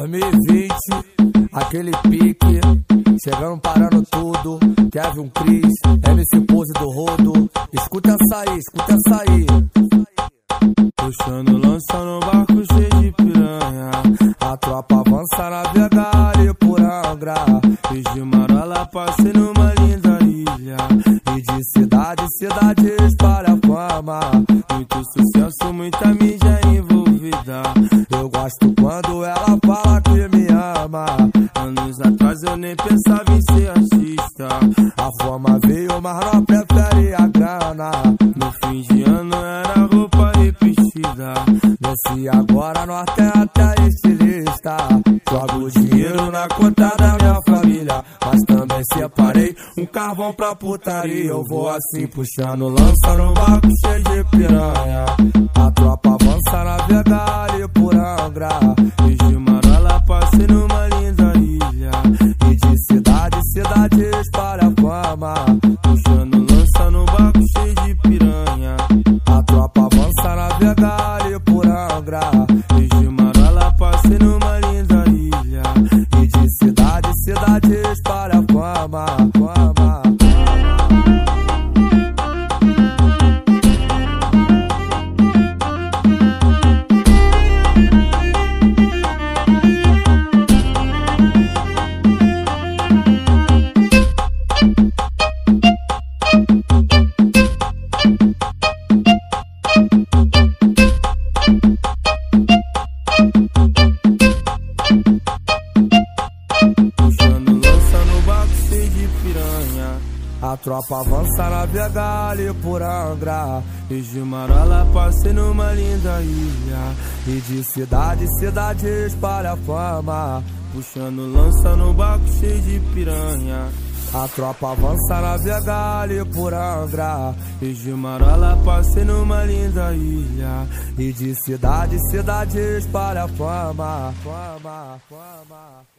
2020, aquele pique, chegando parando tudo. Kevin Cris, MC Pose do Rodo. Escuta essa aí, escuta essa aí. Puxando lança no barco cheio de piranha. A tropa avança navegar ali por Angra. E de Marola passei numa linda ilha. E de cidade em cidade espalha a fama. Muito sucesso, muita mídia envolvida. Eu gosto quando ela fala que me ama. Anos atrás eu nem pensava em ser artista. A fama veio, mas não prefere a grana. No fim de ano era roupa repetida. Nesse agora nós tem até estilista. Jogo dinheiro na conta da minha família, mas também separei um carvão pra putaria. Eu vou assim puxando lança no barco cheio de piranha. A tropa avança navegar ali por Angra. E de Marola passei numa linda ilha. E de cidade em cidade espalha a fama. Puxando lança no barco cheio de piranha. A tropa avança navegar ali por Angra. E de Marola passei numa linda ilha. E de cidade em cidade espalha a fama, fama. A tropa avança navegar ali por Angra. E de Marola passei numa linda ilha. E de cidade em cidade espalha a fama. Puxando lança no barco cheio de piranha. A tropa avança navegar ali por Angra. E de Marola passei numa linda ilha. E de cidade em cidade espalha a fama, fama, fama.